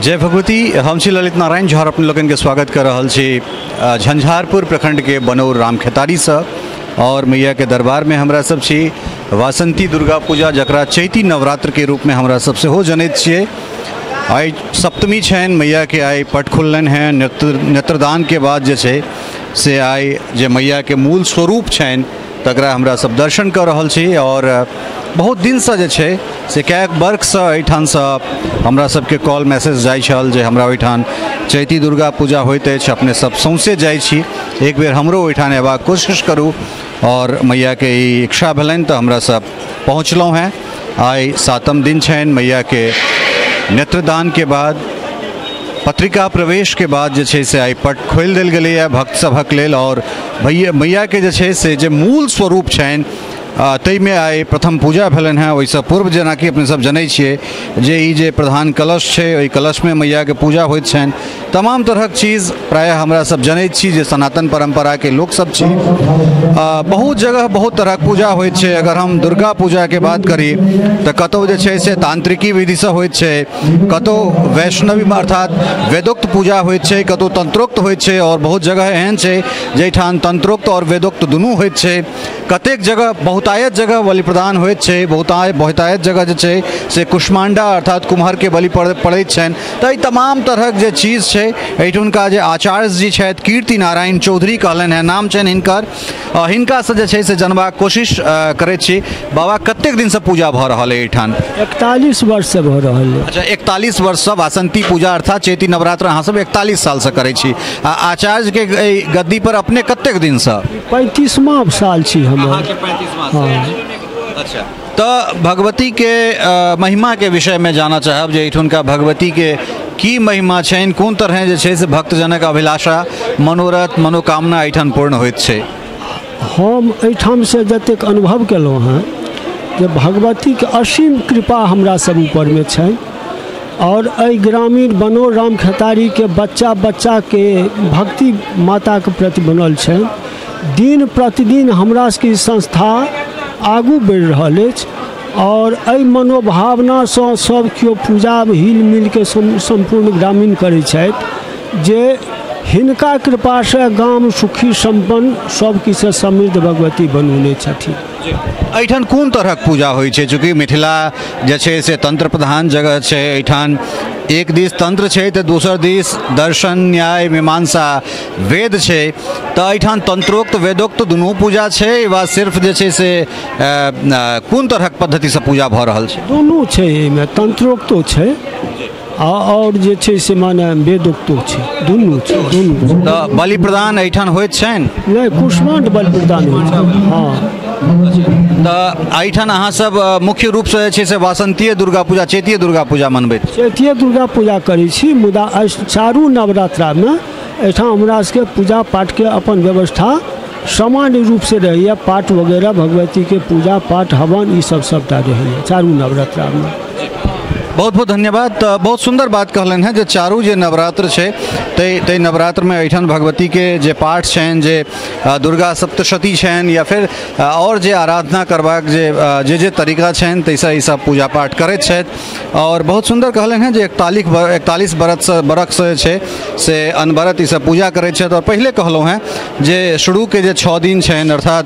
जय भगवती। हम श्री ललित नारायण झा अपने लोगन के स्वागत कर रहा छी झंझारपुर प्रखंड के बनौर राम खेतारी से और मैया के दरबार में हमरा सब छी वासंती दुर्गा पूजा जकरा चैती नवरात्र के रूप में हमरा सबसे हो जनैत छियै। आई सप्तमी छनि मैया के आई पट खुललन हैं। नेत्रदान के बाद जे छै से आई जे मैया के मूल स्वरूप छनि तकरा हमरा सब दर्शन कर रहल छी और बहुत दिन से जे छै से कएक वर्ष से एहिठाम से हमरा सबके कॉल मैसेज जाइ छल जे हमरा ओहिठाम चैती दुर्गा पूजा होइत अछि, अपने सब सौंसे जाइ छी, एक बेर हमरो ओहिठाम अयबाक कोशिश करू और मैया के ई इच्छा भेलनि तऽ हमरा सब पहुँचलहुँ हैं। आई 7म दिन छनि मैया के नेत्रदान के बाद पत्रिका प्रवेश के बाद जे छै से आई पट खोलि देल गेलैए भक्त सभक लेल और मैया के जे छै से जे मूल स्वरूप छनि तई में आई प्रथम पूजा भेलन हैं। वैसे पूर्व जेना कि अपने सब जनै छियै जे ई जे प्रधान कलश छै ओहि कलश में मैया के पूजा होइत छनि। तमाम तरहक चीज़ प्रायः हमरा सब जनैत छी जे सनातन परंपरा के लोक सब छी। बहुत जगह बहुत तरह पूजा होइत छै। अगर हम दुर्गा पूजा के बात करी तो कतौ जे छै से तांत्रिकी विधि से होइत छै, कतौ वैष्णवी अर्थात वेदोक्त पूजा होइत छै, कतौ तंत्रोक्त होइत छै और बहुत जगह एहन छै जहिठाम तंत्रोक्त और वेदोक्त दुनू होइत छै। कतेक जगह बहुतायत जगह बलि प्रदान होइत छै, बहुतायत जगह जे छै से कुष्मांडा अर्थात कुम्हार के बलि पड़ैत छनि। तऽ तमाम तरहक जे चीज़ छै एहिठुनका जे आचार्य जी छथि कीर्ति नारायण चौधरी कहलनि हैं, नाम छनि हिनकर। हिनका से जे छै से जानबाक कोशिश करैत छी। बाबा कतेक दिन से पूजा भऽ रहल है एहिठाम? 41 वर्ष से भऽ रहल है। अच्छा, 41 वर्ष से वासंती पूजा अर्थात चैती नवरात्र अहाँ सब 41 साल से करै छी। आचार्य के गद्दी पर अपने कतेक दिन से? 35वां साल छी हम। अच्छा, तो भगवती के महिमा के विषय में जाना चाहब जे एहिठुनका भगवती के की महिमा छनि, कोन तरह जे छै से भक्तजनक अभिलाषा मनोरथ मनोकामना एहिठाम पूर्ण होइत छै? हम एहिठाम से जतेक अनुभव केलहुँ हैं जे भगवती के असीम कृपा हमरा सब ऊपर में छै और एहि ग्रामीण बनौर राम खेतारी के बच्चा बच्चा के भक्ति माता के प्रति बनल छै। दिन प्रतिदिन हमरा सबके संस्था आगू बढ़ि रहल अछि और एहि मनोभावना से सब केओ पूजा हिल मिल के संपूर्ण ग्रामीण करै छथि जे हिनका कृपा से गाम सुखी संपन्न सब किछु समृद्ध भगवती बनौने छथिन। एहिठाम कोन तरहक पूजा होइ छै? चूँकि मिथिला जे छै से तंत्र प्रधान जगह छै, एहिठाम एक दिस तंत्र छै तो दोसर दिस दर्शन न्याय मीमांसा वेद छै। तो एहिठाम तंत्रोक्त वेदोक्त दुनू पूजा छै वा सिर्फ जे छै से कोन तरहक पद्धति से पूजा भऽ रहल छै? दुनू छै, एहिमे तंत्रोक्तो छै और जे छै से माने वेदोक्तो छै, दुनू छै। दुनू तो बलि प्रदान एहिठाम होइत छनि? नहीं, कुष्मांड बलि प्रदान होइ छै। हाँ, तो एहिठाम अहाँ सब मुख्य रूप से जे छै से वासंतीय दुर्गा पूजा चैतीय दुर्गा पूजा मनबैत? चैतीय दुर्गा पूजा करै छी, मुदा चारू नवरात्रा में एहिठाम हमरा सबके पूजा पाठ के अपन व्यवस्था सामान्य रूप से रहैए। पाठ वगैरह भगवती के पूजा पाठ हवन ई सब सबटा रहैए चारू नवरात्रा में। बहुत बहुत धन्यवाद। तो बहुत सुंदर बात कहलन है जे चारू जे नवरात्र छै ते नवरात्र में एहिठाम भगवती के जे पाठ छनि, जे दुर्गा सप्तशती छनि या फिर और जे आराधना करबाक जे तरीका छनि तैसा ई सब पूजा पाठ करैत छथि। और बहुत सुंदर कहलन है जे 41 बरख से छै से अनवरत ई सब पूजा करैत छथि। और पहले कहलहुँ हैं जे शुरू के जे 6 दिन छनि अर्थात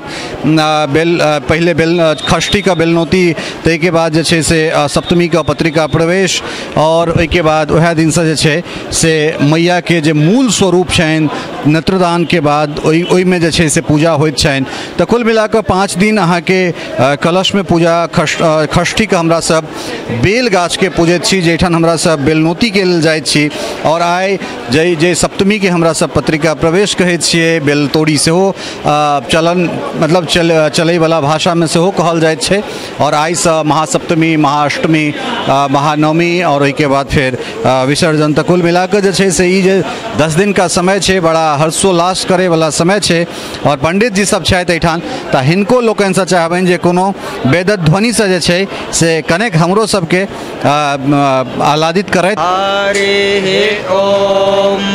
पहले षष्ठी का बेलनौती, ताहि के बाद जे छै से सप्तमी का पत्रिका प्रवेश और ओहिके बाद वह दिन से जे छै से मैया के जे मूल स्वरूप छनि नेत्रदान के बाद ओहि में जे छै से पूजा होइत छनि। तो कुल मिलाकर 5 दिन अहाँ के कलश में पूजा षष्ठी के हमरा सब बेल गाछ के पूजैत छी, जहिठाम हमरा सब बेलनौती के लेल जाइत छी। और आइ जे सप्तमी के हमरा सब पत्रिका प्रवेश कहैत छियै, बेल तोड़ी सेहो चलन मतलब चलै वाला भाषा में सेहो कहल जाइत छै। और आइ से महासप्तमी महाअष्टमी महानवमी और उसके बाद फिर विसर्जन। तो कुल मिलाकर जो है से ये 10 दिन का समय है, बड़ा हर्षोल्लास करे वाला समय है। और पंडित जी सब छथि एहिठाम तो हिनको लोकनि से चाहबनि जे कोनो वेदक ध्वनि से जे छै से कनेक हमरो सबके आह्लादित करे। हरि ओम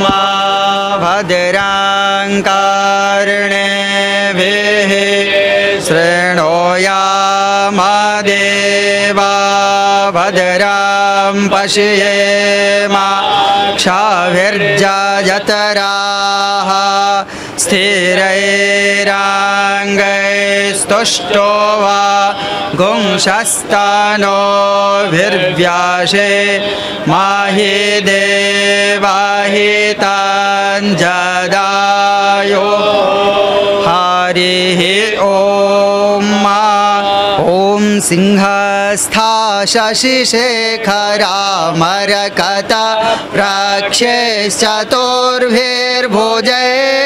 भद्रां कर्णेभिः शृणोयाम देवा भद्रां पश्येम क्षाभिर्जतराः स्थिरैराङ्गैस्तुष्टो वा गुंशस्तनोभिर्व्यासे माहि देवाहिताञ्जदायो हरिः ॐ ॐ सिंहस्था शशिशेखरा मरकता प्रक्षेश्चतुर्भिर्भुजे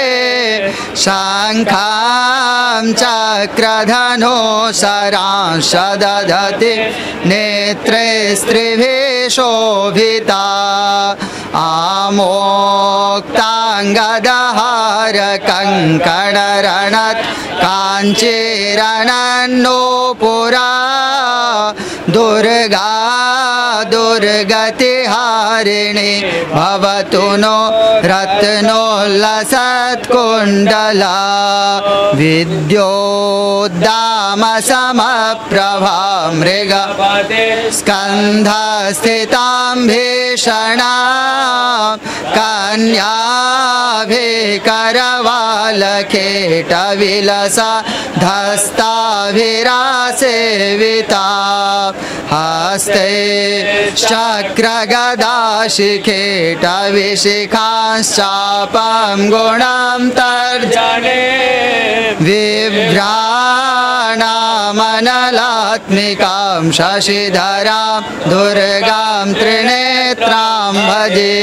शङ्खां चक्रधनो शरांश दधति नेत्रे स्त्रिभिः शोभिता आमोक्ताङ्गदहार कङ्कणरणत् काञ्चीरणन्नोपुरा दुर्गा दुर्गतिहारिणी भवतु नो रत्नोल्लसत्कुण्डला विद्योद्दामसमप्रभा मृग स्कन्धस्थितां भीषणा कन्याभिकरवालकेटविलसा धस्ताभिरासेविता हस्ते चक्रगदाशिखेटविशिखांश्चापं गुणां तर्जने बिभ्राणामनलात्मिकां शशिधरां दुर्गां त्रिनेत्रां भजे।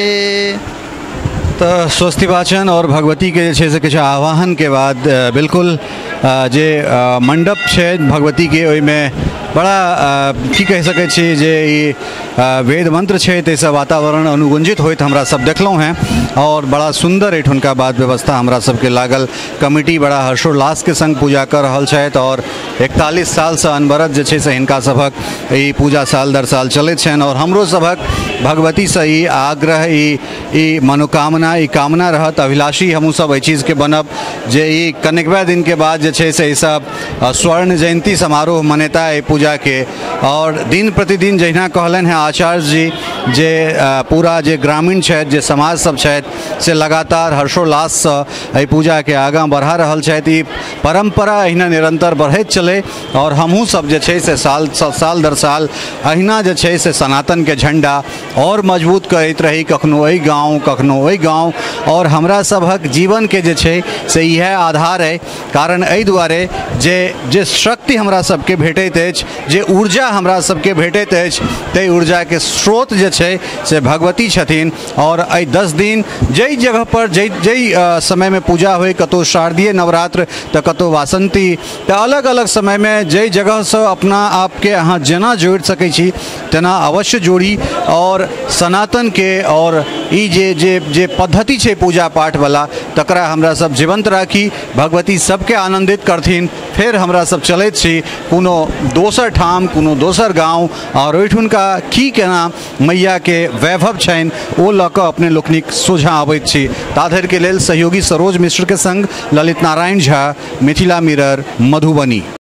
तो स्वस्ति वाचन और भगवती के जे छै से किछु आवाहन के बाद बिल्कुल जे मंडप छै भगवती के ओहिमे बड़ा की कह सकै छी जे ई वेद मंत्र छै ताहिसँ वातावरण अनुगुंजित होइत हमरा सब देखलहुँ हैं और बड़ा सुंदर एठुनका बाद व्यवस्था हमरा सबके लागल। कमिटी बड़ा हर्षोल्लास के संग पूजा कर रहल छथि और 41 साल से अनवरत जे छै से हिनका सभक ई पूजा साल दर साल चलैत छनि और हमरो सभक भगवती से ई आग्रह ई मनोकामना ई कामना रहत अभिलाषी हमहूँ सब एहि चीज़ के बनब जे ई कनेकबा दिन के बाद जे छै से ई सब स्वर्ण जयंती समारोह मनेता है पूजा के और दिन प्रतिदिन जहिना कहलन है आचार्य जी जे पूरा जे ग्रामीण छथि जे समाज सब छथि से लगातार हर्षोल्लास से एहि पूजा के आगाँ बढ़ा रहल छथि। ई परंपरा अहिना निरंतर बढ़ैत चले और हमहूँ सब जे छै से साल दर साल अहिना जे छै से सनातन के झंडा और मजबूत करैत रही, कखनो एहि गाँव कखनो ओहि गाँव। और हमरा सभक जीवन के जे छै से इएह आधार है। कारण एहि दुआरे जे शक्ति हमरा सबके भेटैत अछि, जे ऊर्जा हमरा सबके भेटैत अछि, ताहि ऊर्जा के स्रोत जे छै से भगवती छथिन। और एहि 10 दिन जई जगह पर जई समय में पूजा होय, कतौ शारदीय नवरात्र तो कतौ वासंती, तो अलग अलग समय में जई जगह से अपना आपके अहाँ जेना जोड़ सकै छी तेना अवश्य जोड़ी और सनातन के और ई जे पद्धति छै पूजा पाठ वाला तकरा हमरा सब जीवंत राखी। भगवती सबके आनंदित करथिन। फिर हमरा सब चलैत छी कोनो दोसर ठाम कोनो दोसर गाँव और ओहिठुनका की केना मैया के वैभव छनि ओ लऽ कऽ अपने लोकनिक सोझा अबैत छी। ताधरि के लेल सहयोगी सरोज मिश्र के संग ललित नारायण झा, मिथिला मिरर, मधुबनी।